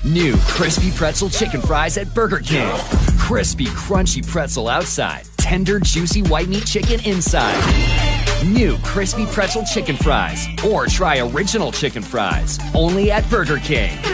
New crispy pretzel chicken fries at Burger King. Crispy, crunchy pretzel outside. Tender, juicy white meat chicken inside. New crispy pretzel chicken fries. Or try original chicken fries. Only at Burger King.